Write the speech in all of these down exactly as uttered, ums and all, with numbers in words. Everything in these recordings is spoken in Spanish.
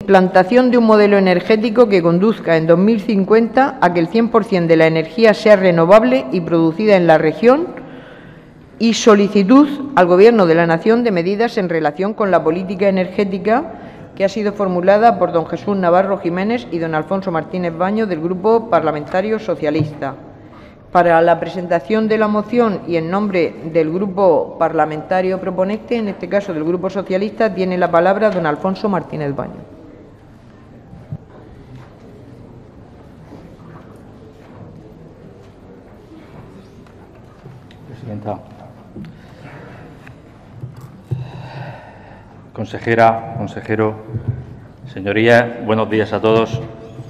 Implantación de un modelo energético que conduzca en dos mil cincuenta a que el cien por cien de la energía sea renovable y producida en la región, y solicitud al Gobierno de la Nación de medidas en relación con la política energética, que ha sido formulada por don Jesús Navarro Jiménez y don Alfonso Martínez Baño, del Grupo Parlamentario Socialista. Para la presentación de la moción y en nombre del Grupo Parlamentario proponente, en este caso del Grupo Socialista, tiene la palabra don Alfonso Martínez Baño. Presidenta, consejera, consejero, señorías, buenos días a todos.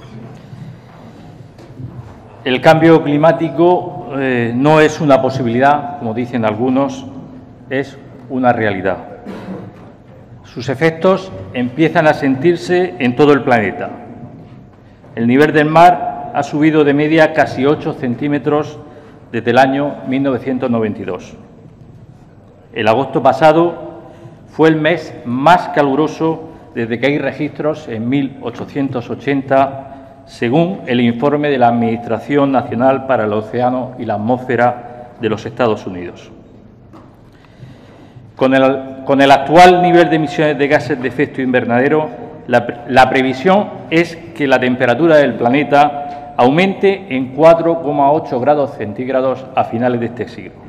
El cambio climático eh, no es una posibilidad, como dicen algunos, es una realidad. Sus efectos empiezan a sentirse en todo el planeta. El nivel del mar ha subido de media casi ocho centímetros desde el año mil novecientos noventa y dos. El agosto pasado fue el mes más caluroso desde que hay registros en mil ochocientos ochenta, según el informe de la Administración Nacional para el Océano y la Atmósfera de los Estados Unidos. Con el, con el actual nivel de emisiones de gases de efecto invernadero, la, la previsión es que la temperatura del planeta aumente en cuatro coma ocho grados centígrados a finales de este siglo.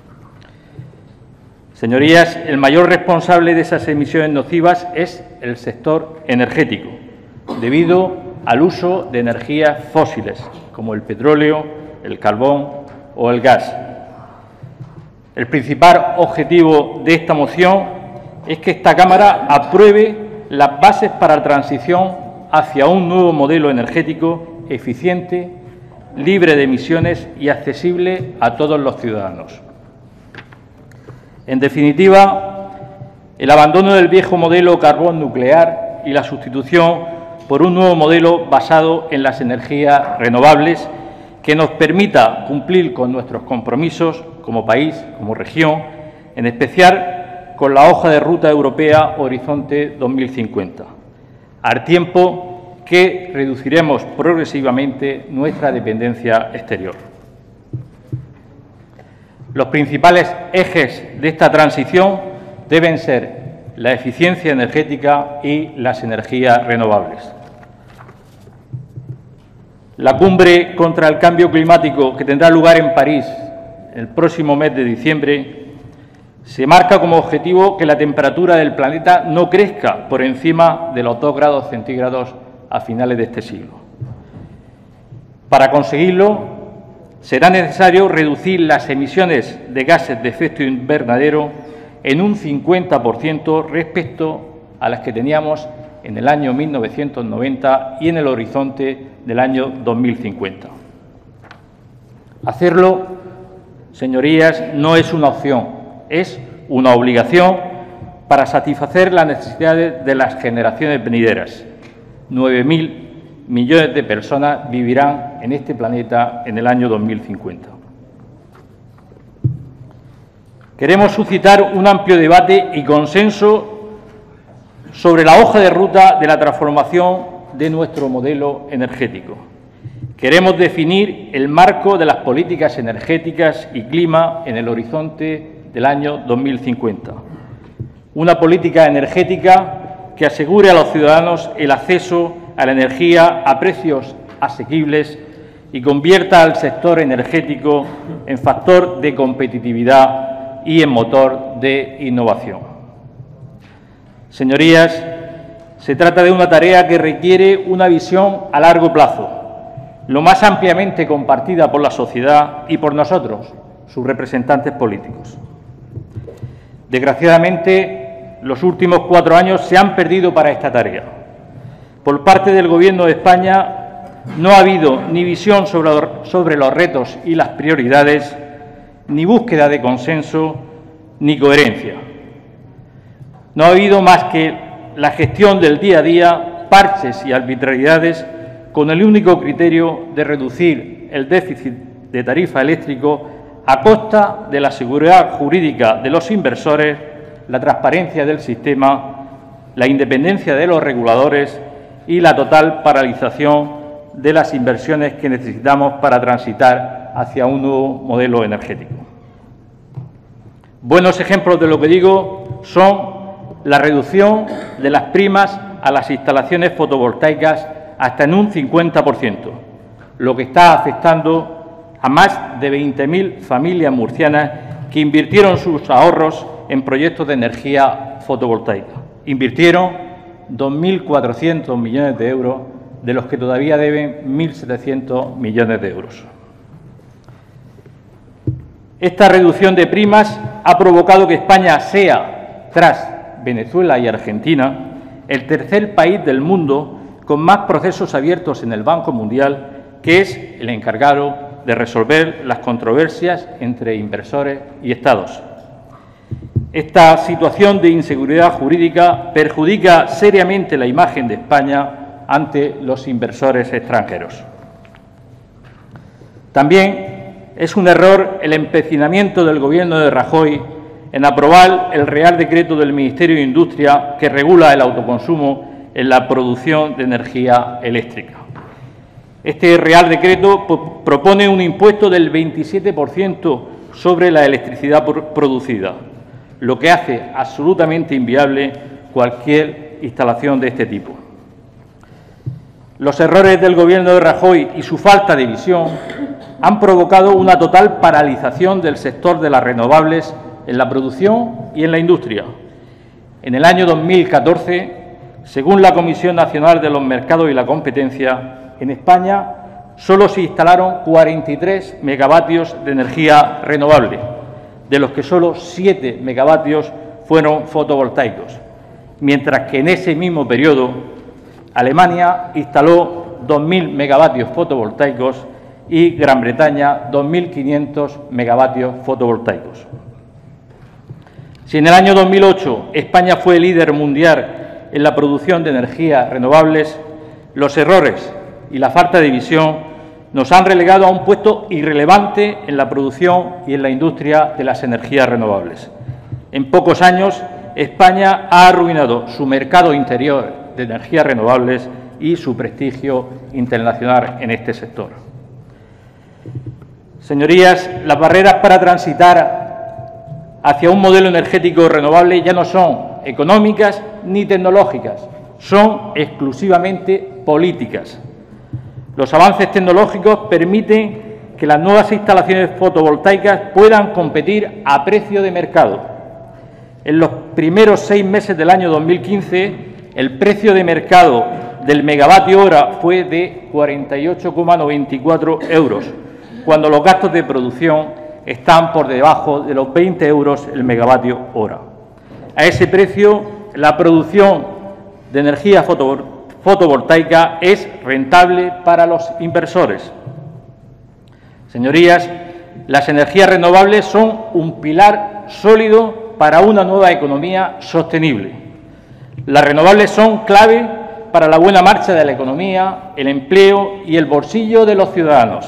Señorías, el mayor responsable de esas emisiones nocivas es el sector energético, debido al uso de energías fósiles, como el petróleo, el carbón o el gas. El principal objetivo de esta moción es que esta Cámara apruebe las bases para la transición hacia un nuevo modelo energético eficiente, libre de emisiones y accesible a todos los ciudadanos. En definitiva, el abandono del viejo modelo carbón nuclear y la sustitución por un nuevo modelo basado en las energías renovables que nos permita cumplir con nuestros compromisos como país, como región, en especial con la hoja de ruta europea Horizonte dos mil cincuenta, al tiempo que reduciremos progresivamente nuestra dependencia exterior. Los principales ejes de esta transición deben ser la eficiencia energética y las energías renovables. La cumbre contra el cambio climático, que tendrá lugar en París el próximo mes de diciembre, se marca como objetivo que la temperatura del planeta no crezca por encima de los dos grados centígrados a finales de este siglo. Para conseguirlo, será necesario reducir las emisiones de gases de efecto invernadero en un cincuenta por ciento respecto a las que teníamos en el año mil novecientos noventa y en el horizonte del año dos mil cincuenta. Hacerlo, señorías, no es una opción, es una obligación para satisfacer las necesidades de las generaciones venideras. nueve mil millones de personas vivirán en este planeta en el año dos mil cincuenta. Queremos suscitar un amplio debate y consenso sobre la hoja de ruta de la transformación de nuestro modelo energético. Queremos definir el marco de las políticas energéticas y clima en el horizonte del año dos mil cincuenta. Una política energética que asegure a los ciudadanos el acceso a la energía a precios asequibles y convierta al sector energético en factor de competitividad y en motor de innovación. Señorías, se trata de una tarea que requiere una visión a largo plazo, lo más ampliamente compartida por la sociedad y por nosotros, sus representantes políticos. Desgraciadamente, los últimos cuatro años se han perdido para esta tarea. Por parte del Gobierno de España no ha habido ni visión sobre, sobre los retos y las prioridades, ni búsqueda de consenso, ni coherencia. No ha habido más que la gestión del día a día, parches y arbitrariedades, con el único criterio de reducir el déficit de tarifa eléctrico a costa de la seguridad jurídica de los inversores, la transparencia del sistema, la independencia de los reguladores y la total paralización de las inversiones que necesitamos para transitar hacia un nuevo modelo energético. Buenos ejemplos de lo que digo son la reducción de las primas a las instalaciones fotovoltaicas hasta en un cincuenta por ciento, lo que está afectando a más de veinte mil familias murcianas que invirtieron sus ahorros en proyectos de energía fotovoltaica. Invirtieron dos mil cuatrocientos millones de euros, de los que todavía deben mil setecientos millones de euros. Esta reducción de primas ha provocado que España sea, tras Venezuela y Argentina, el tercer país del mundo con más procesos abiertos en el Banco Mundial, que es el encargado de resolver las controversias entre inversores y Estados. Esta situación de inseguridad jurídica perjudica seriamente la imagen de España ante los inversores extranjeros. También es un error el empecinamiento del Gobierno de Rajoy en aprobar el Real Decreto del Ministerio de Industria que regula el autoconsumo en la producción de energía eléctrica. Este Real Decreto propone un impuesto del veintisiete por ciento sobre la electricidad producida, lo que hace absolutamente inviable cualquier instalación de este tipo. Los errores del Gobierno de Rajoy y su falta de visión han provocado una total paralización del sector de las renovables en la producción y en la industria. En el año dos mil catorce, según la Comisión Nacional de los Mercados y la Competencia, en España solo se instalaron cuarenta y tres megavatios de energía renovable, de los que solo siete megavatios fueron fotovoltaicos, mientras que en ese mismo periodo Alemania instaló dos mil megavatios fotovoltaicos y Gran Bretaña dos mil quinientos megavatios fotovoltaicos. Si en el año dos mil ocho España fue líder mundial en la producción de energías renovables, los errores y la falta de visión nos han relegado a un puesto irrelevante en la producción y en la industria de las energías renovables. En pocos años, España ha arruinado su mercado interior de energías renovables y su prestigio internacional en este sector. Señorías, las barreras para transitar hacia un modelo energético renovable ya no son económicas ni tecnológicas, son exclusivamente políticas. Los avances tecnológicos permiten que las nuevas instalaciones fotovoltaicas puedan competir a precio de mercado. En los primeros seis meses del año dos mil quince, el precio de mercado del megavatio hora fue de cuarenta y ocho coma noventa y cuatro euros, cuando los gastos de producción están por debajo de los veinte euros el megavatio hora. A ese precio, la producción de energía fotovoltaica es rentable para los inversores. Señorías, las energías renovables son un pilar sólido para una nueva economía sostenible. Las renovables son clave para la buena marcha de la economía, el empleo y el bolsillo de los ciudadanos.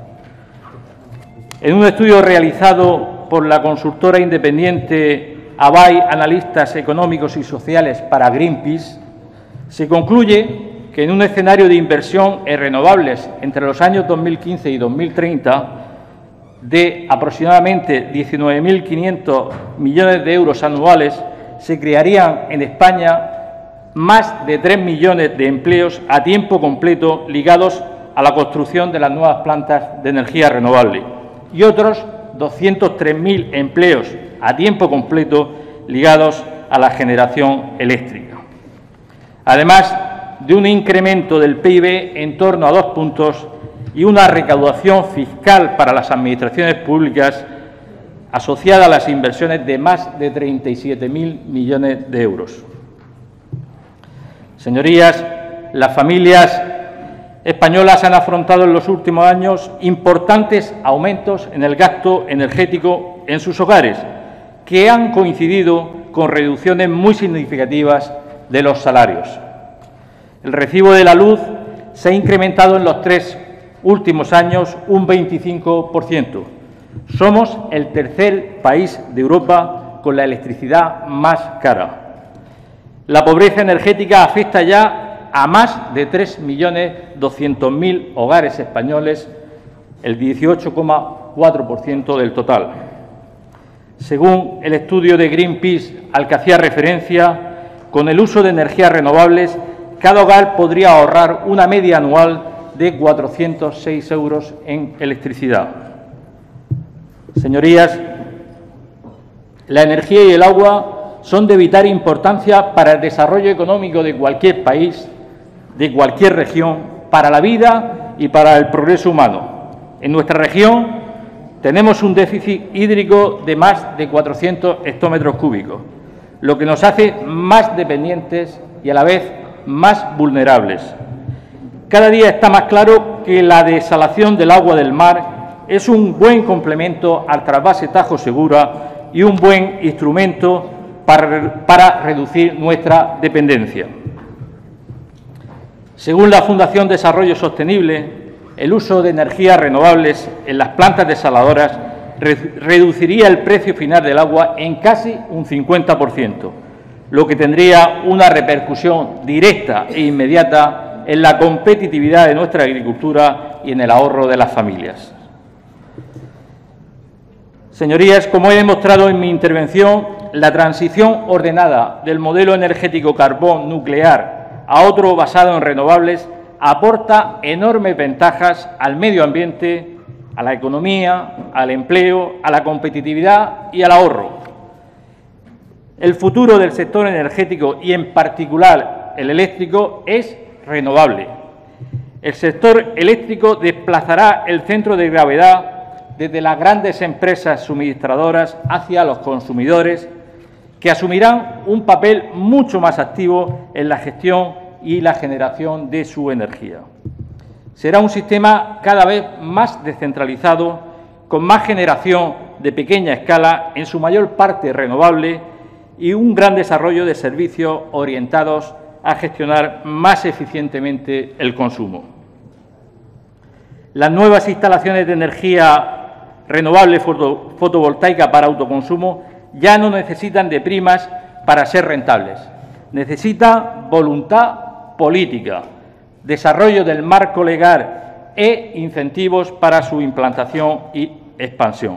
En un estudio realizado por la consultora independiente Abay Analistas Económicos y Sociales para Greenpeace, se concluye que en un escenario de inversión en renovables entre los años dos mil quince y dos mil treinta de aproximadamente diecinueve mil quinientos millones de euros anuales, se crearían en España más de tres millones de empleos a tiempo completo ligados a la construcción de las nuevas plantas de energía renovable y otros doscientos tres mil empleos a tiempo completo ligados a la generación eléctrica. Además de un incremento del P I B en torno a dos puntos y una recaudación fiscal para las administraciones públicas asociada a las inversiones de más de treinta y siete mil millones de euros. Señorías, las familias españolas han afrontado en los últimos años importantes aumentos en el gasto energético en sus hogares, que han coincidido con reducciones muy significativas de los salarios. El recibo de la luz se ha incrementado en los tres últimos años un veinticinco por ciento. Somos el tercer país de Europa con la electricidad más cara. La pobreza energética afecta ya a más de tres millones doscientos mil hogares españoles, el dieciocho coma cuatro por ciento del total. Según el estudio de Greenpeace al que hacía referencia, con el uso de energías renovables, cada hogar podría ahorrar una media anual de cuatrocientos seis euros en electricidad. Señorías, la energía y el agua son de vital importancia para el desarrollo económico de cualquier país, de cualquier región, para la vida y para el progreso humano. En nuestra región tenemos un déficit hídrico de más de cuatrocientos hectómetros cúbicos, lo que nos hace más dependientes y a la vez más vulnerables. Cada día está más claro que la desalación del agua del mar es un buen complemento al trasvase Tajo Segura y un buen instrumento para, para reducir nuestra dependencia. Según la Fundación Desarrollo Sostenible, el uso de energías renovables en las plantas desaladoras re reduciría el precio final del agua en casi un cincuenta por ciento, lo que tendría una repercusión directa e inmediata en la competitividad de nuestra agricultura y en el ahorro de las familias. Señorías, como he demostrado en mi intervención, la transición ordenada del modelo energético carbón nuclear a otro basado en renovables aporta enormes ventajas al medio ambiente, a la economía, al empleo, a la competitividad y al ahorro. El futuro del sector energético y, en particular, el eléctrico, es renovable. El sector eléctrico desplazará el centro de gravedad desde las grandes empresas suministradoras hacia los consumidores, que asumirán un papel mucho más activo en la gestión y la generación de su energía. Será un sistema cada vez más descentralizado, con más generación de pequeña escala, en su mayor parte renovable, y un gran desarrollo de servicios orientados a gestionar más eficientemente el consumo. Las nuevas instalaciones de energía renovable foto, fotovoltaica para autoconsumo ya no necesitan de primas para ser rentables. Necesitan voluntad política, desarrollo del marco legal e incentivos para su implantación y expansión.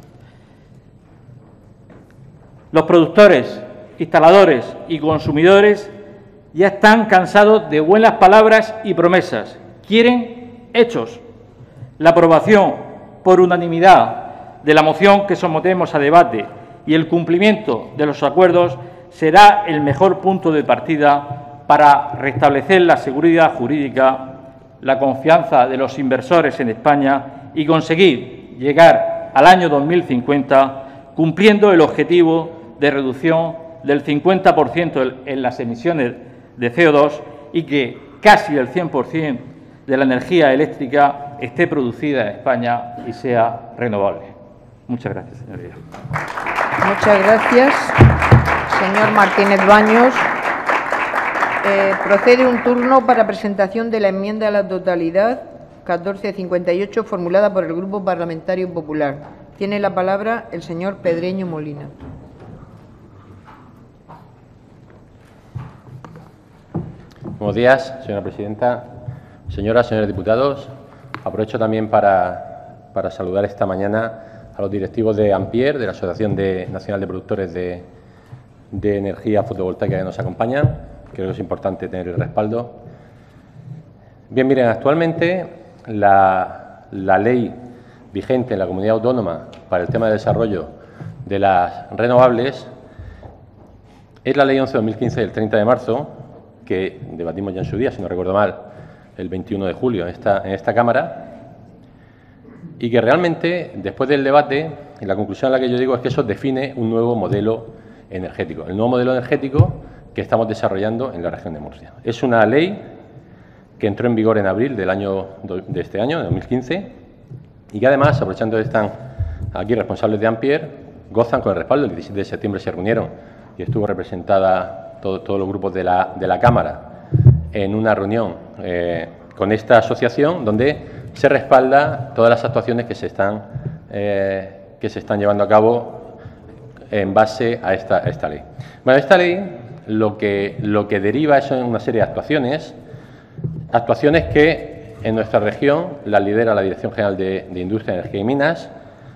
Los productores, instaladores y consumidores ya están cansados de buenas palabras y promesas. Quieren hechos. La aprobación por unanimidad de la moción que sometemos a debate y el cumplimiento de los acuerdos será el mejor punto de partida para restablecer la seguridad jurídica, la confianza de los inversores en España y conseguir llegar al año dos mil cincuenta cumpliendo el objetivo de reducción del cincuenta por ciento en las emisiones de C O dos y que casi el cien por ciento de la energía eléctrica esté producida en España y sea renovable. Muchas gracias, señoría. Muchas gracias, señor Martínez Baños. Eh, procede un turno para presentación de la enmienda a la totalidad catorce cincuenta y ocho formulada por el Grupo Parlamentario Popular. Tiene la palabra el señor Pedreño Molina. Buenos días, señora presidenta, señoras, señores diputados. Aprovecho también para, para saludar esta mañana a los directivos de Ampier, de la Asociación de, Nacional de Productores de, de Energía Fotovoltaica que nos acompañan. Creo que es importante tener el respaldo. Bien, miren, actualmente la, la ley vigente en la comunidad autónoma para el tema de desarrollo de las renovables es la ley once barra dos mil quince del treinta de marzo, que debatimos ya en su día, si no recuerdo mal, el veintiuno de julio en esta, en esta Cámara, y que realmente, después del debate, y la conclusión a la que yo digo es que eso define un nuevo modelo energético, el nuevo modelo energético que estamos desarrollando en la región de Murcia. Es una ley que entró en vigor en abril del año de este año, de dos mil quince, y que además, aprovechando que están aquí responsables de Ampier, gozan con el respaldo. El diecisiete de septiembre se reunieron y estuvo representada todo, todos los grupos de la, de la Cámara en una reunión eh, con esta asociación, donde se respalda todas las actuaciones que se están, eh, que se están llevando a cabo en base a esta, a esta ley. Bueno, esta ley lo que, lo que deriva es una serie de actuaciones actuaciones que en nuestra región las lidera la Dirección General de, de Industria, Energía y Minas.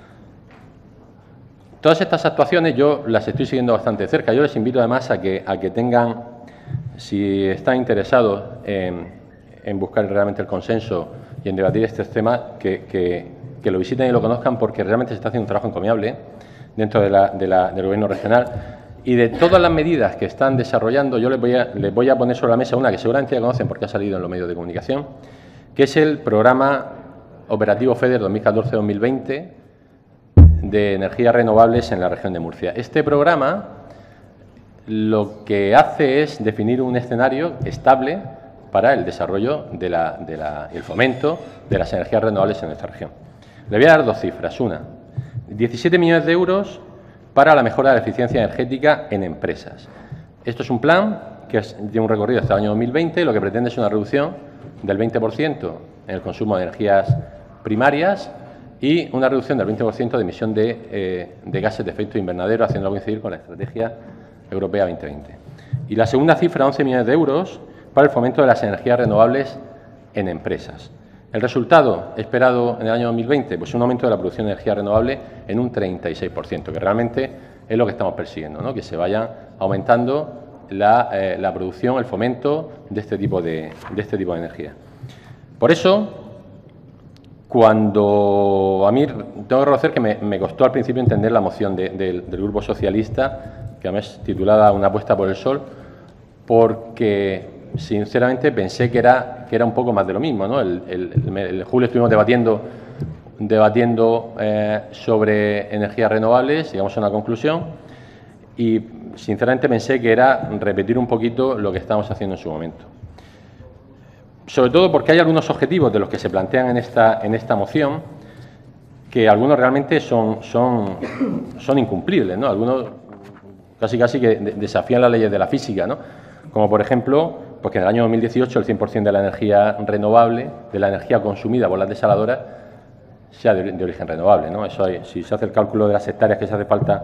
Todas estas actuaciones yo las estoy siguiendo bastante de cerca. Yo les invito además a que, a que tengan, si están interesados en, en buscar realmente el consenso y en debatir estos temas, que, que, que lo visiten y lo conozcan, porque realmente se está haciendo un trabajo encomiable dentro de la, de la, del Gobierno regional. Y de todas las medidas que están desarrollando, yo les voy, a, les voy a poner sobre la mesa una que seguramente ya conocen porque ha salido en los medios de comunicación, que es el Programa Operativo FEDER dos mil catorce dos mil veinte de energías renovables en la región de Murcia. Este programa lo que hace es definir un escenario estable para el desarrollo de la, de la, el fomento de las energías renovables en nuestra región. Le voy a dar dos cifras. Una, diecisiete millones de euros para la mejora de la eficiencia energética en empresas. Esto es un plan que tiene un recorrido hasta el año dos mil veinte, lo que pretende es una reducción del veinte por ciento en el consumo de energías primarias y una reducción del veinte por ciento de emisión de, eh, de gases de efecto invernadero, haciéndolo coincidir con la Estrategia Europea veinte veinte. Y la segunda cifra, once millones de euros, para el fomento de las energías renovables en empresas. El resultado esperado en el año dos mil veinte, pues un aumento de la producción de energía renovable en un treinta y seis por ciento, que realmente es lo que estamos persiguiendo, ¿no? Que se vaya aumentando la, eh, la producción, el fomento de este tipo de, de este tipo de energía. Por eso, cuando a mí tengo que reconocer que me, me costó al principio entender la moción de, de, del Grupo Socialista, que además es titulada Una apuesta por el sol, porque sinceramente pensé que era, que era un poco más de lo mismo, ¿no? El, el, el, el julio estuvimos debatiendo, debatiendo eh, sobre energías renovables, llegamos a una conclusión y sinceramente pensé que era repetir un poquito lo que estábamos haciendo en su momento. Sobre todo porque hay algunos objetivos de los que se plantean en esta, en esta moción que algunos realmente son, son, son incumplibles, ¿no? Algunos casi casi que desafían las leyes de la física, ¿no? Como por ejemplo, pues que en el año dos mil dieciocho el cien por ciento de la energía renovable, de la energía consumida por las desaladoras, sea de, de origen renovable, ¿no? Eso hay, si se hace el cálculo de las hectáreas que se hace falta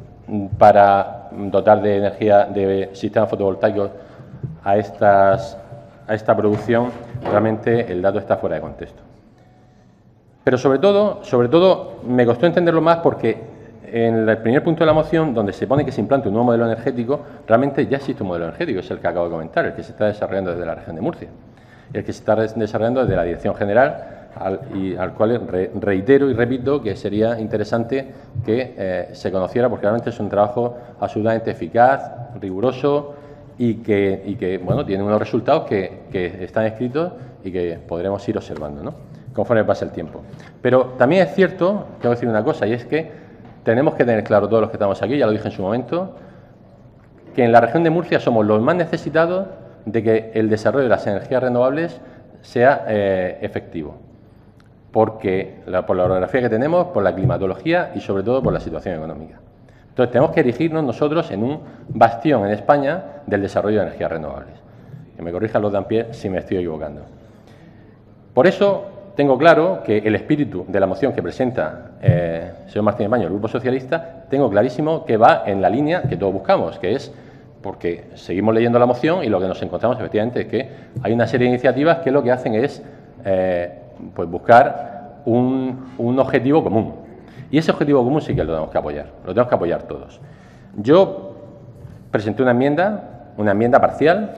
para dotar de energía de sistemas fotovoltaicos a estas a esta producción, realmente el dato está fuera de contexto. Pero sobre todo, sobre todo me costó entenderlo más porque en el primer punto de la moción, donde se pone que se implante un nuevo modelo energético, realmente ya existe un modelo energético, es el que acabo de comentar, el que se está desarrollando desde la región de Murcia, el que se está desarrollando desde la Dirección General, al, y al cual re, reitero y repito que sería interesante que eh, se conociera, porque realmente es un trabajo absolutamente eficaz, riguroso, y que, y que bueno, tiene unos resultados que, que están escritos y que podremos ir observando, ¿no? Conforme pase el tiempo. Pero también es cierto, tengo que decir una cosa, y es que tenemos que tener claro todos los que estamos aquí, ya lo dije en su momento, que en la región de Murcia somos los más necesitados de que el desarrollo de las energías renovables sea eh, efectivo, porque la, por la orografía que tenemos, por la climatología y sobre todo por la situación económica. Entonces, tenemos que erigirnos nosotros en un bastión en España del desarrollo de energías renovables. Que me corrijan los de Ampier si me estoy equivocando. Por eso, tengo claro que el espíritu de la moción que presenta eh, el señor Martínez Baño, el Grupo Socialista, tengo clarísimo que va en la línea que todos buscamos, que es porque seguimos leyendo la moción y lo que nos encontramos efectivamente es que hay una serie de iniciativas que lo que hacen es eh, pues buscar un, un objetivo común. Y ese objetivo común sí que lo tenemos que apoyar, lo tenemos que apoyar todos. Yo presenté una enmienda, una enmienda parcial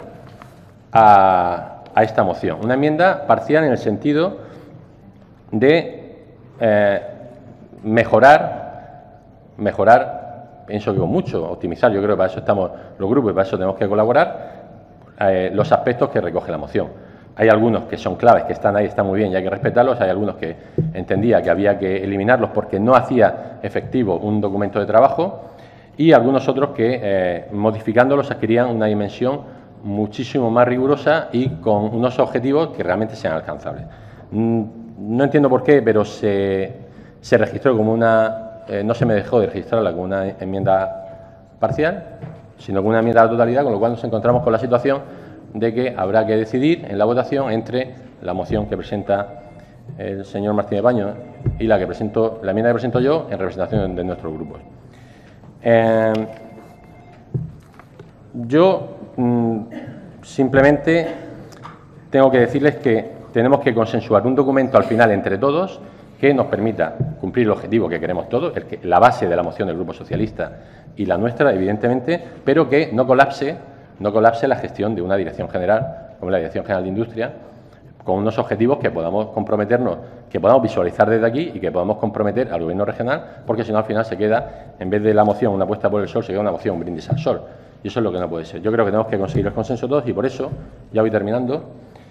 a, a esta moción. Una enmienda parcial en el sentido de eh, mejorar, mejorar, pienso que con mucho, optimizar, yo creo que para eso estamos los grupos y para eso tenemos que colaborar, eh, los aspectos que recoge la moción. Hay algunos que son claves, que están ahí, están muy bien y hay que respetarlos. Hay algunos que entendía que había que eliminarlos porque no hacía efectivo un documento de trabajo y algunos otros que, eh, modificándolos, adquirían una dimensión muchísimo más rigurosa y con unos objetivos que realmente sean alcanzables. No entiendo por qué, pero se, se registró como una... Eh, no se me dejó de registrarla como una enmienda parcial, sino como una enmienda a la totalidad, con lo cual nos encontramos con la situación de que habrá que decidir en la votación entre la moción que presenta el señor Martínez Baño y la que presento, la enmienda que presento yo en representación de nuestros grupos. Eh, yo mm, simplemente tengo que decirles que tenemos que consensuar un documento al final entre todos que nos permita cumplir el objetivo que queremos todos, el que, la base de la moción del Grupo Socialista y la nuestra, evidentemente, pero que no colapse, no colapse la gestión de una dirección general, como la Dirección General de Industria, con unos objetivos que podamos comprometernos, que podamos visualizar desde aquí y que podamos comprometer al Gobierno regional, porque si no, al final se queda, en vez de la moción una apuesta por el sol, se queda una moción un brindis al sol. Y eso es lo que no puede ser. Yo creo que tenemos que conseguir el consenso todos y por eso, ya voy terminando,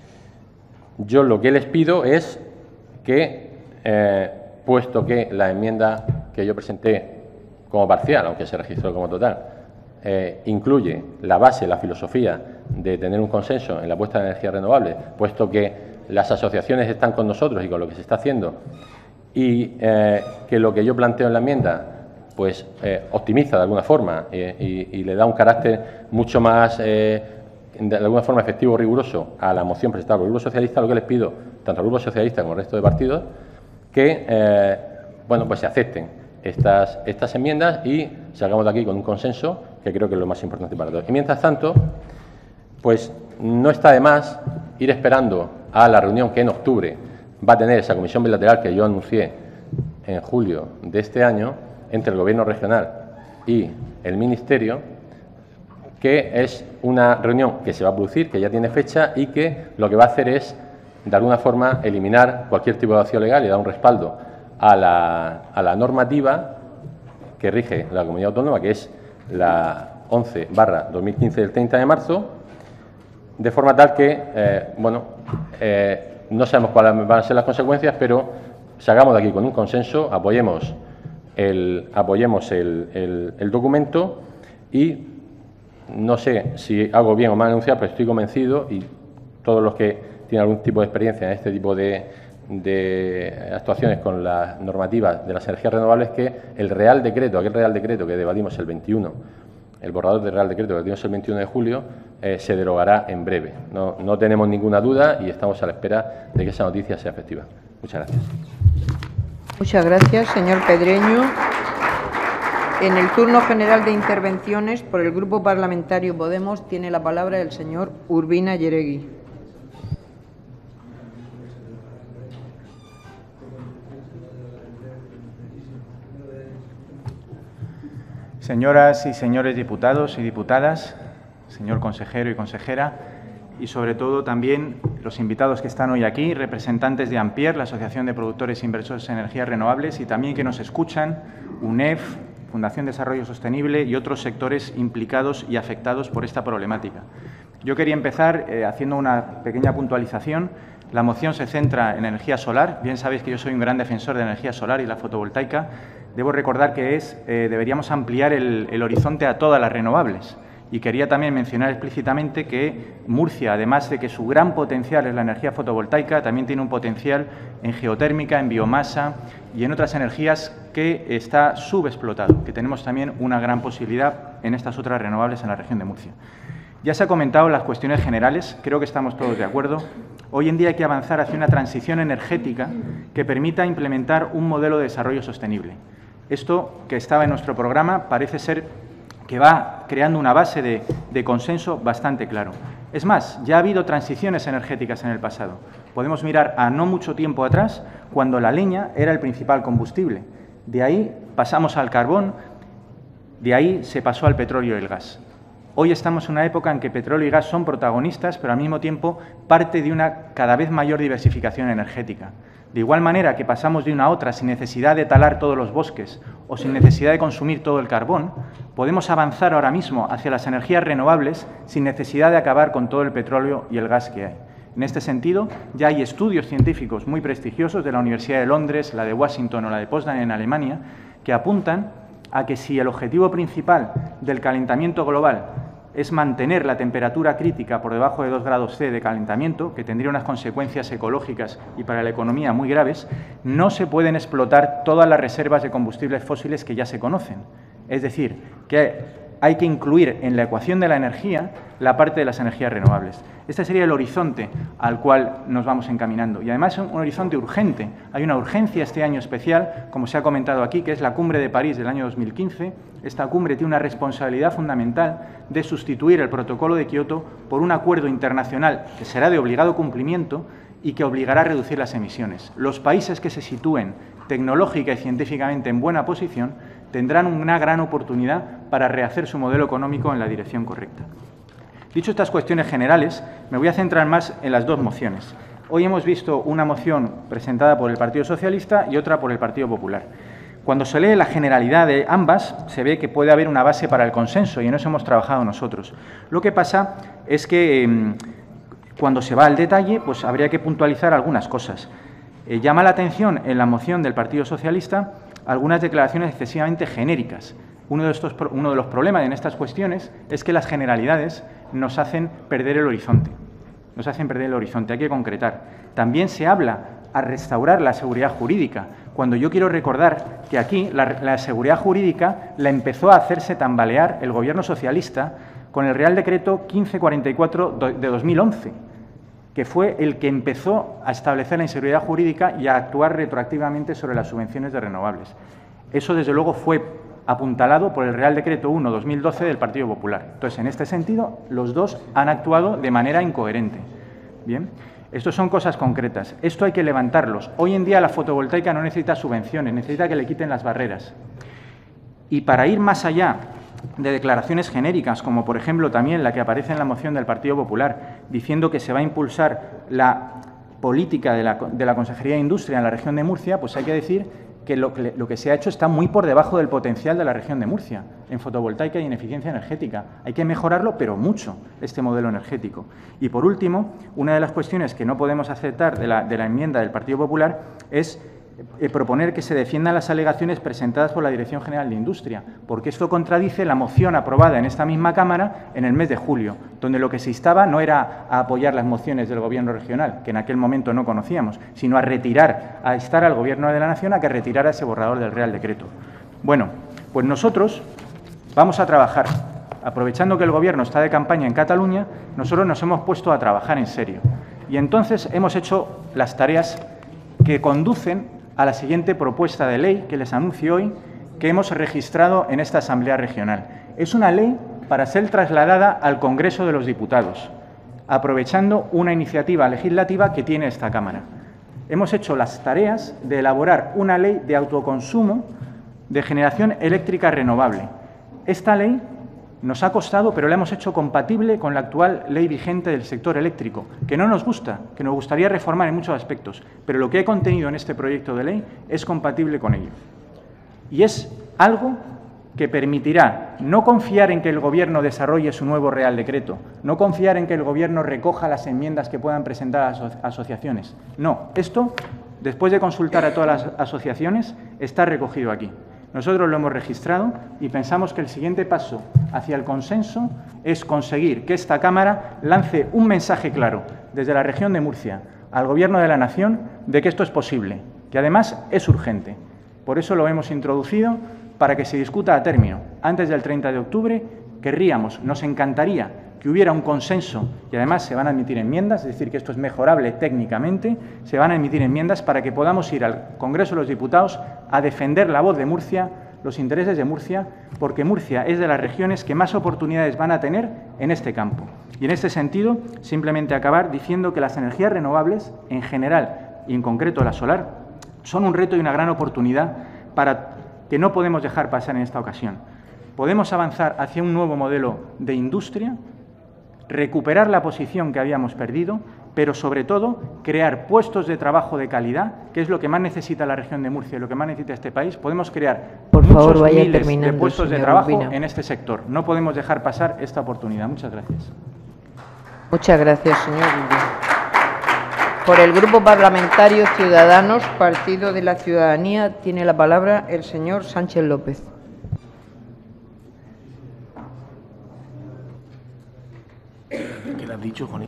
yo lo que les pido es que, eh, puesto que la enmienda que yo presenté como parcial, aunque se registró como total, eh, incluye la base, la filosofía de tener un consenso en la puesta de energías renovables, puesto que las asociaciones están con nosotros y con lo que se está haciendo, y eh, que lo que yo planteo en la enmienda pues eh, optimiza de alguna forma eh, y, y le da un carácter mucho más, eh, de alguna forma, efectivo o riguroso a la moción presentada por el Grupo Socialista, lo que les pido, tanto al Grupo Socialista como al resto de partidos, que eh, bueno, pues se acepten estas, estas enmiendas y salgamos de aquí con un consenso, que creo que es lo más importante para todos. Y mientras tanto, pues no está de más ir esperando a la reunión que en octubre va a tener esa comisión bilateral que yo anuncié en julio de este año entre el Gobierno regional y el Ministerio, que es una reunión que se va a producir, que ya tiene fecha y que lo que va a hacer es, de alguna forma, eliminar cualquier tipo de vacío legal y dar un respaldo a la, a la normativa que rige la comunidad autónoma, que es la once barra dos mil quince del treinta de marzo, de forma tal que, eh, bueno, eh, no sabemos cuáles van a ser las consecuencias, pero salgamos de aquí con un consenso, apoyemos el, apoyemos el, el, el documento y no sé si hago bien o mal anunciar, pero estoy convencido y todos los que tienen algún tipo de experiencia en este tipo de, de actuaciones con las normativas de las energías renovables, que el Real Decreto, aquel Real Decreto que debatimos el veintiuno, el borrador del Real Decreto que debatimos el veintiuno de julio, eh, se derogará en breve. No, no tenemos ninguna duda y estamos a la espera de que esa noticia sea efectiva. Muchas gracias. Muchas gracias, señor Pedreño. En el turno general de intervenciones, por el Grupo Parlamentario Podemos, tiene la palabra el señor Urbina Yeregui. Señoras y señores diputados y diputadas, señor consejero y consejera, y sobre todo también los invitados que están hoy aquí, representantes de Ampier, la Asociación de Productores e Inversores en Energías Renovables, y también que nos escuchan, U N E F, Fundación Desarrollo Sostenible y otros sectores implicados y afectados por esta problemática. Yo quería empezar eh, haciendo una pequeña puntualización. La moción se centra en energía solar. Bien sabéis que yo soy un gran defensor de la energía solar y la fotovoltaica. Debo recordar que es, eh, deberíamos ampliar el, el horizonte a todas las renovables. Y quería también mencionar explícitamente que Murcia, además de que su gran potencial es la energía fotovoltaica, también tiene un potencial en geotérmica, en biomasa y en otras energías que está subexplotado, que tenemos también una gran posibilidad en estas otras renovables en la región de Murcia. Ya se ha comentado las cuestiones generales, creo que estamos todos de acuerdo. Hoy en día hay que avanzar hacia una transición energética que permita implementar un modelo de desarrollo sostenible. Esto que estaba en nuestro programa parece ser que va creando una base de, de consenso bastante claro. Es más, ya ha habido transiciones energéticas en el pasado. Podemos mirar a no mucho tiempo atrás, cuando la leña era el principal combustible. De ahí pasamos al carbón, de ahí se pasó al petróleo y el gas. Hoy estamos en una época en que petróleo y gas son protagonistas, pero al mismo tiempo parte de una cada vez mayor diversificación energética. De igual manera que pasamos de una a otra sin necesidad de talar todos los bosques o sin necesidad de consumir todo el carbón, podemos avanzar ahora mismo hacia las energías renovables sin necesidad de acabar con todo el petróleo y el gas que hay. En este sentido, ya hay estudios científicos muy prestigiosos de la Universidad de Londres, la de Washington o la de Potsdam en Alemania, que apuntan a que si el objetivo principal del calentamiento global es mantener la temperatura crítica por debajo de dos grados C de calentamiento, que tendría unas consecuencias ecológicas y para la economía muy graves, no se pueden explotar todas las reservas de combustibles fósiles que ya se conocen. Es decir, que hay que incluir en la ecuación de la energía la parte de las energías renovables. Este sería el horizonte al cual nos vamos encaminando. Y además es un horizonte urgente. Hay una urgencia este año especial, como se ha comentado aquí, que es la Cumbre de París del año dos mil quince. Esta cumbre tiene una responsabilidad fundamental de sustituir el Protocolo de Kioto por un acuerdo internacional que será de obligado cumplimiento y que obligará a reducir las emisiones. Los países que se sitúen tecnológica y científicamente en buena posición tendrán una gran oportunidad para rehacer su modelo económico en la dirección correcta. Dicho estas cuestiones generales, me voy a centrar más en las dos mociones. Hoy hemos visto una moción presentada por el Partido Socialista y otra por el Partido Popular. Cuando se lee la generalidad de ambas, se ve que puede haber una base para el consenso y en eso hemos trabajado nosotros. Lo que pasa es que eh, cuando se va al detalle, pues habría que puntualizar algunas cosas. Eh, llama la atención en la moción del Partido Socialista algunas declaraciones excesivamente genéricas. Uno de, estos, uno de los problemas en estas cuestiones es que las generalidades nos hacen perder el horizonte. Nos hacen perder el horizonte, hay que concretar. También se habla a restaurar la seguridad jurídica, cuando yo quiero recordar que aquí la, la seguridad jurídica la empezó a hacerse tambalear el Gobierno socialista con el Real Decreto quince cuarenta y cuatro de dos mil once, que fue el que empezó a establecer la inseguridad jurídica y a actuar retroactivamente sobre las subvenciones de renovables. Eso, desde luego, fue apuntalado por el Real Decreto uno barra dos mil doce del Partido Popular. Entonces, en este sentido, los dos han actuado de manera incoherente. Bien, esto son cosas concretas. Esto hay que levantarlos. Hoy en día la fotovoltaica no necesita subvenciones, necesita que le quiten las barreras. Y para ir más allá de declaraciones genéricas, como por ejemplo también la que aparece en la moción del Partido Popular, diciendo que se va a impulsar la política de la, de la Consejería de Industria en la región de Murcia, pues hay que decir que lo, que lo que se ha hecho está muy por debajo del potencial de la región de Murcia, en fotovoltaica y en eficiencia energética. Hay que mejorarlo, pero mucho, este modelo energético. Y, por último, una de las cuestiones que no podemos aceptar de la, de la enmienda del Partido Popular es eh, proponer que se defiendan las alegaciones presentadas por la Dirección General de Industria, porque esto contradice la moción aprobada en esta misma Cámara en el mes de julio, donde lo que se instaba no era a apoyar las mociones del Gobierno regional, que en aquel momento no conocíamos, sino a retirar, a instar al Gobierno de la Nación a que retirara ese borrador del Real Decreto. Bueno, pues nosotros vamos a trabajar. Aprovechando que el Gobierno está de campaña en Cataluña, nosotros nos hemos puesto a trabajar en serio. Y entonces hemos hecho las tareas que conducen a la siguiente propuesta de ley que les anuncio hoy, que hemos registrado en esta Asamblea Regional. Es una ley para ser trasladada al Congreso de los Diputados, aprovechando una iniciativa legislativa que tiene esta Cámara. Hemos hecho las tareas de elaborar una ley de autoconsumo de generación eléctrica renovable. Esta ley nos ha costado, pero la hemos hecho compatible con la actual ley vigente del sector eléctrico, que no nos gusta, que nos gustaría reformar en muchos aspectos, pero lo que he contenido en este proyecto de ley es compatible con ello. Y es algo que permitirá no confiar en que el Gobierno desarrolle su nuevo Real Decreto, no confiar en que el Gobierno recoja las enmiendas que puedan presentar las asociaciones. No, esto, después de consultar a todas las asociaciones, está recogido aquí. Nosotros lo hemos registrado y pensamos que el siguiente paso hacia el consenso es conseguir que esta Cámara lance un mensaje claro desde la región de Murcia al Gobierno de la Nación de que esto es posible, que además es urgente. Por eso lo hemos introducido para que se discuta a término. Antes del treinta de octubre querríamos, nos encantaría que hubiera un consenso y además se van a admitir enmiendas, es decir, que esto es mejorable técnicamente, se van a emitir enmiendas para que podamos ir al Congreso de los Diputados a defender la voz de Murcia, los intereses de Murcia, porque Murcia es de las regiones que más oportunidades van a tener en este campo. Y en este sentido, simplemente acabar diciendo que las energías renovables, en general y en concreto la solar, son un reto y una gran oportunidad para que no podemos dejar pasar en esta ocasión. Podemos avanzar hacia un nuevo modelo de industria, recuperar la posición que habíamos perdido, pero sobre todo crear puestos de trabajo de calidad, que es lo que más necesita la región de Murcia y lo que más necesita este país. Podemos crear Por muchos favor, vaya miles terminando, de puestos de señor trabajo Urbina. en este sector. No podemos dejar pasar esta oportunidad. Muchas gracias. Muchas gracias, señor Urbina. Por el Grupo Parlamentario Ciudadanos, Partido de la Ciudadanía, tiene la palabra el señor Sánchez López. ¿Qué le has dicho, Juanito?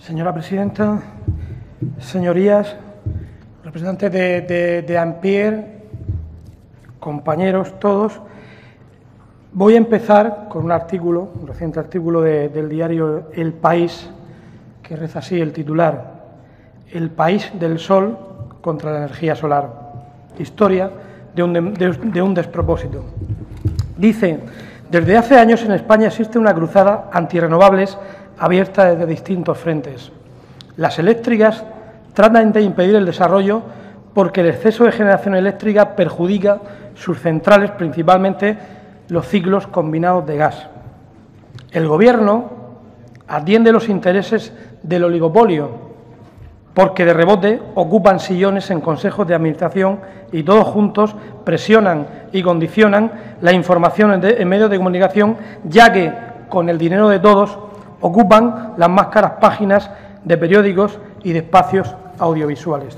Señora presidenta, señorías, representantes de, de, de Ampier, compañeros todos, voy a empezar con un artículo, un reciente artículo de, del diario El País, que reza así el titular: El país del sol contra la energía solar. Historia de un, de, de un despropósito. Dice: desde hace años en España existe una cruzada antirrenovables abierta desde distintos frentes. Las eléctricas tratan de impedir el desarrollo porque el exceso de generación eléctrica perjudica sus centrales, principalmente los ciclos combinados de gas. El Gobierno atiende los intereses del oligopolio porque de rebote ocupan sillones en consejos de administración y todos juntos presionan y condicionan la información en, de, en medios de comunicación, ya que con el dinero de todos ocupan las más caras páginas de periódicos y de espacios audiovisuales.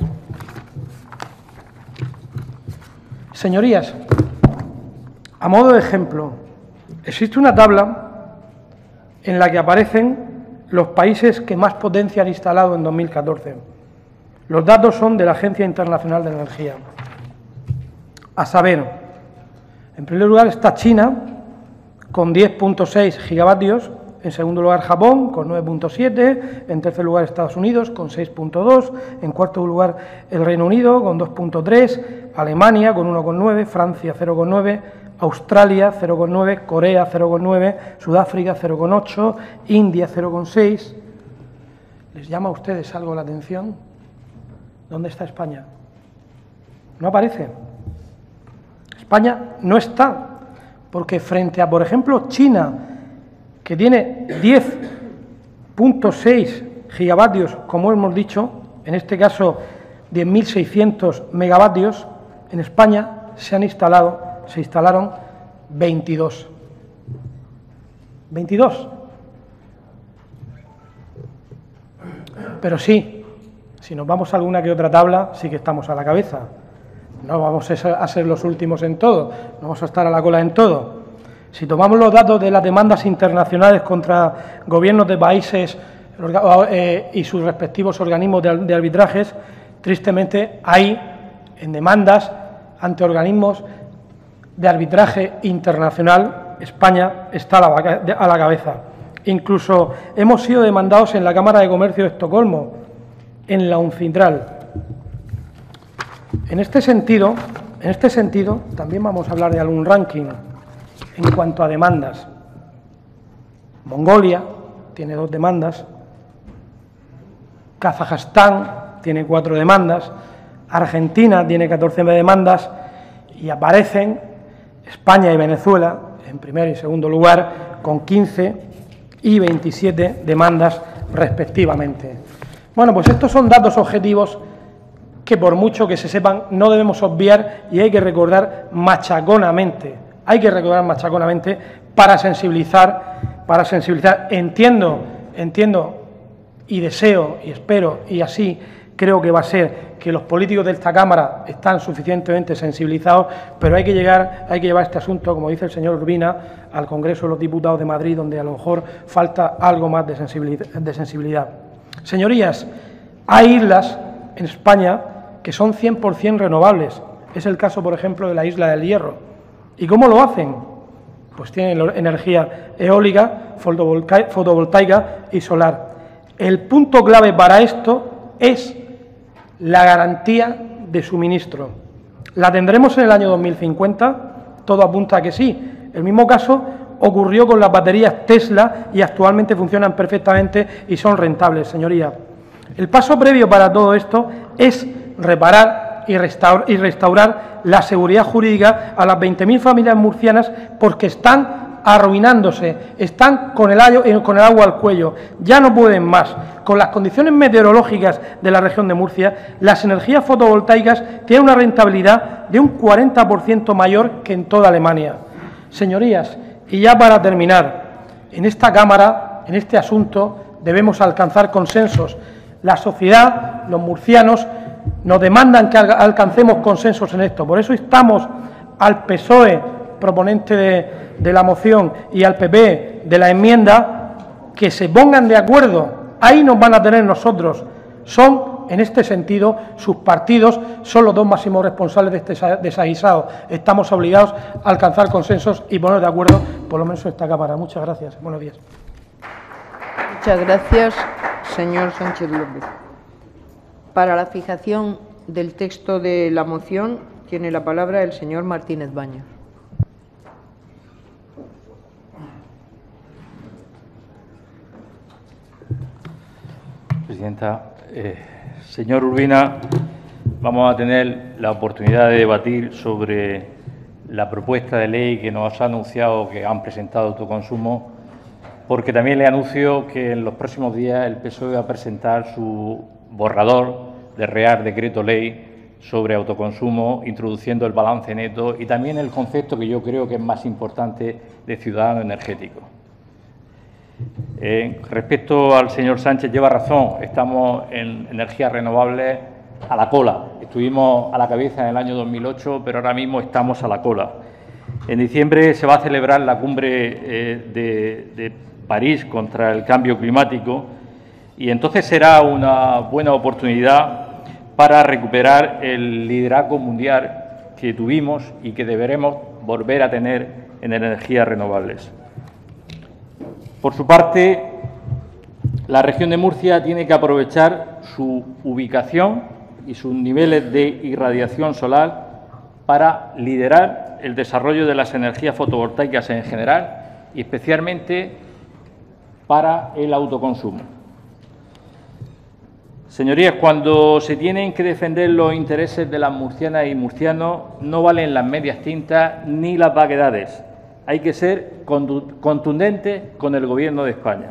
Señorías, a modo de ejemplo, existe una tabla en la que aparecen los países que más potencia han instalado en dos mil catorce. Los datos son de la Agencia Internacional de Energía. A saber, en primer lugar está China, con diez punto seis gigavatios, en segundo lugar Japón, con nueve punto siete, en tercer lugar Estados Unidos, con seis punto dos, en cuarto lugar el Reino Unido, con dos punto tres, Alemania, con uno coma nueve, Francia, cero coma nueve, Australia, cero coma nueve, Corea, cero coma nueve, Sudáfrica, cero coma ocho, India, cero coma seis. ¿Les llama a ustedes algo la atención? ¿Dónde está España? No aparece. España no está, porque frente a, por ejemplo, China, que tiene diez punto seis gigavatios, como hemos dicho, en este caso diez mil seiscientos megavatios, en España se han instalado, se instalaron veintidós. veintidós. Pero sí, si nos vamos a alguna que otra tabla, sí que estamos a la cabeza. No vamos a ser los últimos en todo, no vamos a estar a la cola en todo. Si tomamos los datos de las demandas internacionales contra gobiernos de países eh, y sus respectivos organismos de, de arbitrajes, tristemente hay en demandas ante organismos de arbitraje internacional, España está a la, a la cabeza. Incluso hemos sido demandados en la Cámara de Comercio de Estocolmo, en la UNCITRAL. En este sentido, en este sentido, también vamos a hablar de algún ranking en cuanto a demandas. Mongolia tiene dos demandas, Kazajstán tiene cuatro demandas, Argentina tiene catorce demandas y aparecen España y Venezuela en primer y segundo lugar con quince y veintisiete demandas respectivamente. Bueno, pues estos son datos objetivos que por mucho que se sepan no debemos obviar y hay que recordar machaconamente, hay que recordar machaconamente para sensibilizar, para sensibilizar. Entiendo, entiendo y deseo y espero y así creo que va a ser que los políticos de esta Cámara están suficientemente sensibilizados, pero hay que llegar, hay que llevar este asunto, como dice el señor Urbina, al Congreso de los Diputados de Madrid, donde a lo mejor falta algo más de sensibilidad. De sensibilidad. Señorías, hay islas en España que son cien por cien renovables. Es el caso, por ejemplo, de la isla del Hierro. ¿Y cómo lo hacen? Pues tienen energía eólica, fotovoltaica y solar. El punto clave para esto es la garantía de suministro. ¿La tendremos en el año dos mil cincuenta? Todo apunta a que sí. El mismo caso ocurrió con las baterías Tesla y actualmente funcionan perfectamente y son rentables, señoría. El paso previo para todo esto es reparar y restaurar, y restaurar la seguridad jurídica a las veinte mil familias murcianas porque están arruinándose, están con el, con el agua al cuello, ya no pueden más. Con las condiciones meteorológicas de la región de Murcia, las energías fotovoltaicas tienen una rentabilidad de un cuarenta por ciento mayor que en toda Alemania. Señorías, y ya para terminar, en esta Cámara, en este asunto, debemos alcanzar consensos. La sociedad, los murcianos, nos demandan que alcancemos consensos en esto. Por eso instamos al P S O E, proponente de, de la moción, y al P P de la enmienda, que se pongan de acuerdo Ahí nos van a tener nosotros. Son, en este sentido, sus partidos son los dos máximos responsables de este desaguisado. Estamos obligados a alcanzar consensos y poner de acuerdo, por lo menos en esta Cámara. Muchas gracias. Buenos días. Muchas gracias, señor Sánchez López. Para la fijación del texto de la moción, tiene la palabra el señor Martínez Baños. Presidenta, eh, señor Urbina, vamos a tener la oportunidad de debatir sobre la propuesta de ley que nos ha anunciado que han presentado Autoconsumo, porque también le anuncio que en los próximos días el P S O E va a presentar su borrador de Real Decreto Ley sobre autoconsumo, introduciendo el balance neto y también el concepto que yo creo que es más importante de ciudadano energético. Eh, respecto al señor Sánchez, lleva razón, estamos en energías renovables a la cola. Estuvimos a la cabeza en el año dos mil ocho, pero ahora mismo estamos a la cola. En diciembre se va a celebrar la cumbre eh, de, de París contra el cambio climático y entonces será una buena oportunidad para recuperar el liderazgo mundial que tuvimos y que deberemos volver a tener en energías renovables. Por su parte, la región de Murcia tiene que aprovechar su ubicación y sus niveles de irradiación solar para liderar el desarrollo de las energías fotovoltaicas en general y especialmente para el autoconsumo. Señorías, cuando se tienen que defender los intereses de las murcianas y murcianos, no valen las medias tintas ni las vaguedades. Hay que ser contundentes con el Gobierno de España.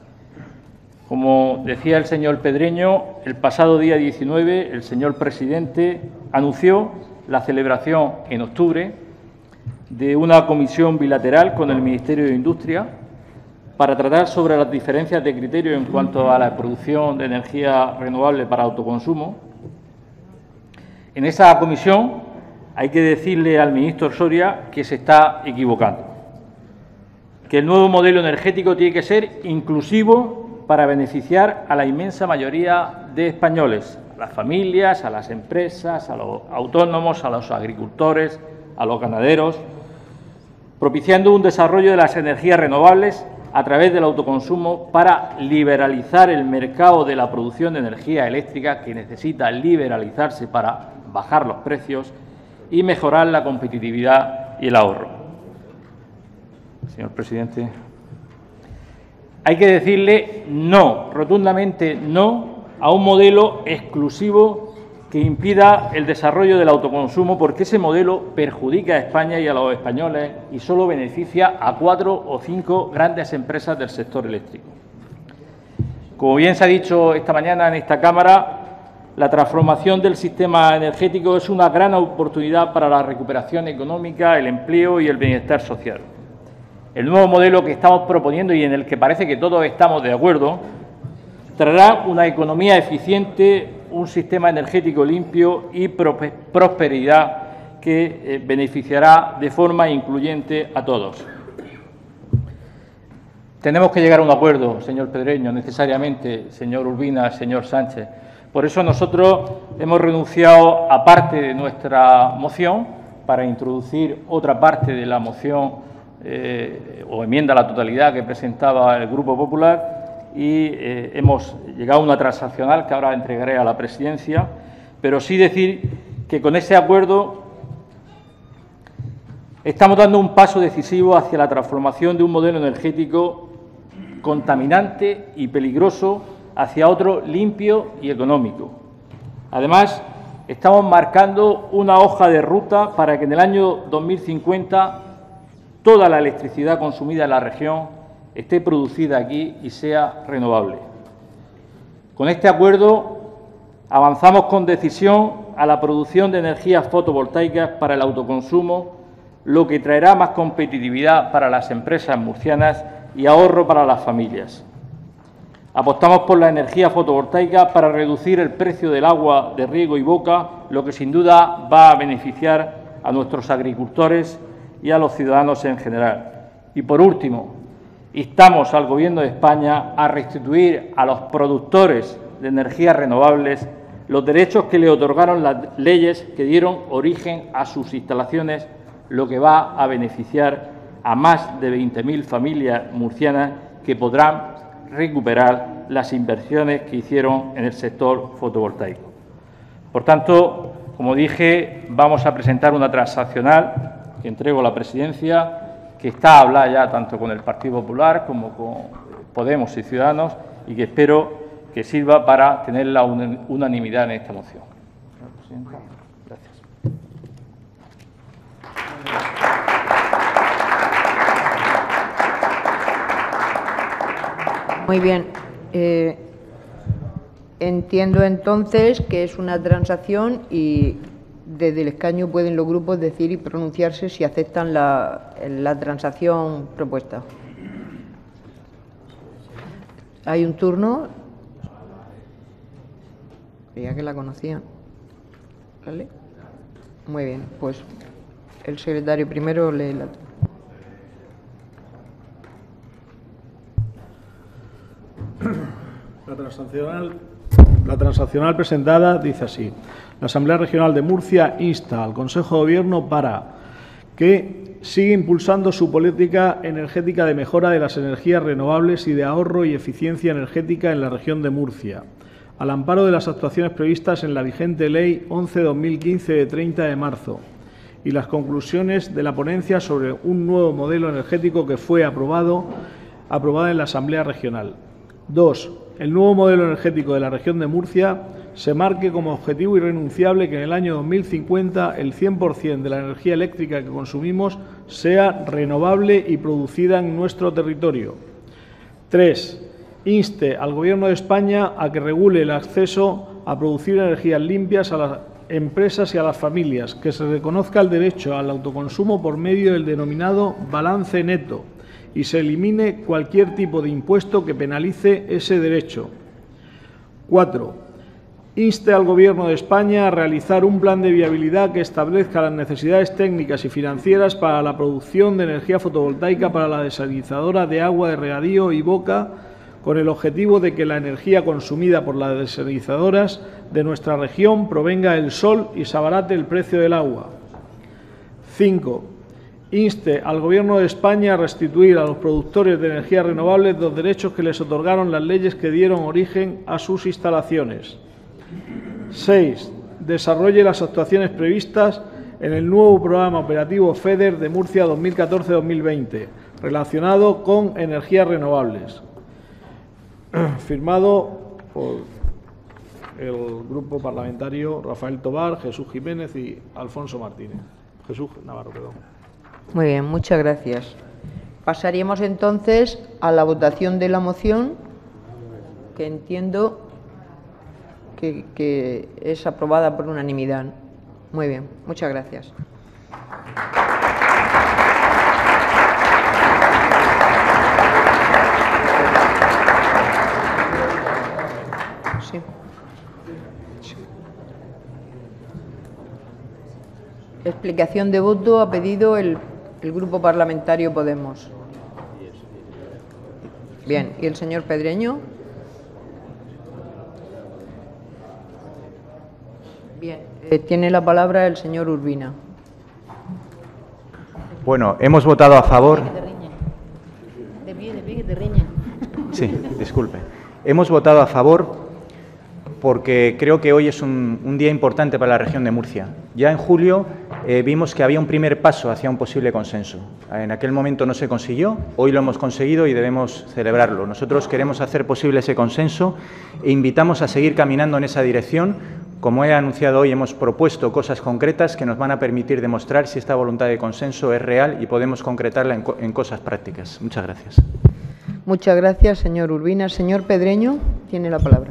Como decía el señor Pedreño, el pasado día diecinueve el señor presidente anunció la celebración en octubre de una comisión bilateral con el Ministerio de Industria para tratar sobre las diferencias de criterio en cuanto a la producción de energía renovable para autoconsumo. En esa comisión hay que decirle al ministro Soria que se está equivocando, que el nuevo modelo energético tiene que ser inclusivo para beneficiar a la inmensa mayoría de españoles, a las familias, a las empresas, a los autónomos, a los agricultores, a los ganaderos, propiciando un desarrollo de las energías renovables a través del autoconsumo para liberalizar el mercado de la producción de energía eléctrica, que necesita liberalizarse para bajar los precios y mejorar la competitividad y el ahorro. Señor presidente, hay que decirle no, rotundamente no, a un modelo exclusivo que impida el desarrollo del autoconsumo, porque ese modelo perjudica a España y a los españoles y solo beneficia a cuatro o cinco grandes empresas del sector eléctrico. Como bien se ha dicho esta mañana en esta Cámara, la transformación del sistema energético es una gran oportunidad para la recuperación económica, el empleo y el bienestar social. El nuevo modelo que estamos proponiendo y en el que parece que todos estamos de acuerdo traerá una economía eficiente, un sistema energético limpio y prosperidad que beneficiará de forma incluyente a todos. Tenemos que llegar a un acuerdo, señor Pedreño, necesariamente, señor Urbina, señor Sánchez. Por eso nosotros hemos renunciado a parte de nuestra moción para introducir otra parte de la moción eh, o enmienda a la totalidad que presentaba el Grupo Popular y eh, hemos llegado a una transaccional que ahora entregaré a la Presidencia, pero sí decir que con ese acuerdo estamos dando un paso decisivo hacia la transformación de un modelo energético contaminante y peligroso hacia otro limpio y económico. Además, estamos marcando una hoja de ruta para que en el año dos mil cincuenta toda la electricidad consumida en la región esté producida aquí y sea renovable. Con este acuerdo avanzamos con decisión a la producción de energías fotovoltaicas para el autoconsumo, lo que traerá más competitividad para las empresas murcianas y ahorro para las familias. Apostamos por la energía fotovoltaica para reducir el precio del agua de riego y boca, lo que sin duda va a beneficiar a nuestros agricultores y a los ciudadanos en general. Y por último, Instamos al Gobierno de España a restituir a los productores de energías renovables los derechos que le otorgaron las leyes que dieron origen a sus instalaciones, lo que va a beneficiar a más de veinte mil familias murcianas que podrán recuperar las inversiones que hicieron en el sector fotovoltaico. Por tanto, como dije, vamos a presentar una transaccional que entrego a la Presidencia, que está hablada ya tanto con el Partido Popular como con Podemos y Ciudadanos, y que espero que sirva para tener la unanimidad en esta moción. Gracias. Muy bien. Eh, entiendo entonces que es una transacción y desde el escaño pueden los grupos decir y pronunciarse si aceptan la, la transacción propuesta. Hay un turno. Creía que la conocían. ¿Vale? Muy bien, pues el secretario primero lee la. La transaccional, la transaccional presentada dice así: la Asamblea Regional de Murcia insta al Consejo de Gobierno para que siga impulsando su política energética de mejora de las energías renovables y de ahorro y eficiencia energética en la región de Murcia, al amparo de las actuaciones previstas en la vigente Ley once barra dos mil quince de treinta de marzo y las conclusiones de la ponencia sobre un nuevo modelo energético que fue aprobado, aprobada en la Asamblea Regional. Dos. El nuevo modelo energético de la región de Murcia se marque como objetivo irrenunciable que en el año dos mil cincuenta el cien por cien de la energía eléctrica que consumimos sea renovable y producida en nuestro territorio. Tres. Inste al Gobierno de España a que regule el acceso a producir energías limpias a las empresas y a las familias, que se reconozca el derecho al autoconsumo por medio del denominado balance neto y se elimine cualquier tipo de impuesto que penalice ese derecho. Cuatro. Inste al Gobierno de España a realizar un plan de viabilidad que establezca las necesidades técnicas y financieras para la producción de energía fotovoltaica para la desalinizadora de agua de regadío y boca, con el objetivo de que la energía consumida por las desalinizadoras de nuestra región provenga del sol y se abarate el precio del agua. Cinco. Inste al Gobierno de España a restituir a los productores de energías renovables los derechos que les otorgaron las leyes que dieron origen a sus instalaciones. Seis. Desarrolle las actuaciones previstas en el nuevo programa operativo FEDER de Murcia dos mil catorce a dos mil veinte, relacionado con energías renovables. Firmado por el grupo parlamentario Rafael Tobar, Jesús Jiménez y Alfonso Martínez. Jesús Navarro, perdón. Muy bien, muchas gracias. Pasaríamos entonces a la votación de la moción, que entiendo que, que es aprobada por unanimidad. Muy bien, muchas gracias. Sí. Sí. Explicación de voto ha pedido el, el Grupo Parlamentario Podemos. Bien, ¿y el señor Pedreño? Bien, eh, tiene la palabra el señor Urbina. Bueno, hemos votado a favor. De pie, de pie, que te riña. Sí, disculpe. Hemos votado a favor porque creo que hoy es un, un día importante para la región de Murcia. Ya en julio eh, vimos que había un primer paso hacia un posible consenso. En aquel momento no se consiguió, hoy lo hemos conseguido y debemos celebrarlo. Nosotros queremos hacer posible ese consenso e invitamos a seguir caminando en esa dirección. Como he anunciado hoy, hemos propuesto cosas concretas que nos van a permitir demostrar si esta voluntad de consenso es real y podemos concretarla en, en cosas prácticas. Muchas gracias. Muchas gracias, señor Urbina. Señor Pedreño, tiene la palabra.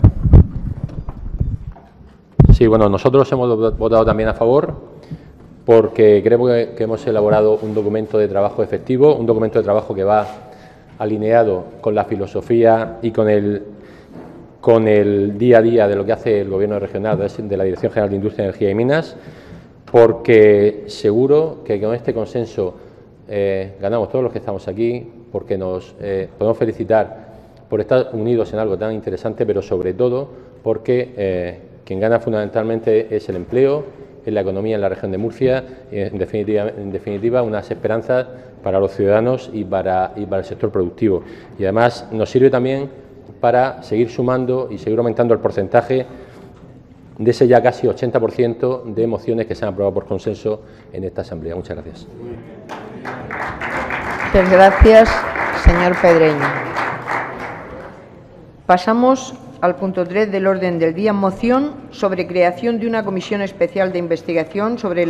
Sí, bueno, nosotros hemos votado también a favor porque creo que, que hemos elaborado un documento de trabajo efectivo, un documento de trabajo que va alineado con la filosofía y con el, con el día a día de lo que hace el Gobierno regional de la Dirección General de Industria, Energía y Minas, porque seguro que con este consenso eh, ganamos todos los que estamos aquí, porque nos eh, podemos felicitar por estar unidos en algo tan interesante, pero sobre todo porque eh, quien gana fundamentalmente es el empleo, es la economía en la región de Murcia y, en definitiva, en definitiva unas esperanzas para los ciudadanos y para, y para el sector productivo. Y además nos sirve también para seguir sumando y seguir aumentando el porcentaje de ese ya casi ochenta por ciento de mociones que se han aprobado por consenso en esta Asamblea. Muchas gracias. Muchas gracias, señor Pedreño. Pasamos al punto tres del orden del día, moción sobre creación de una comisión especial de investigación sobre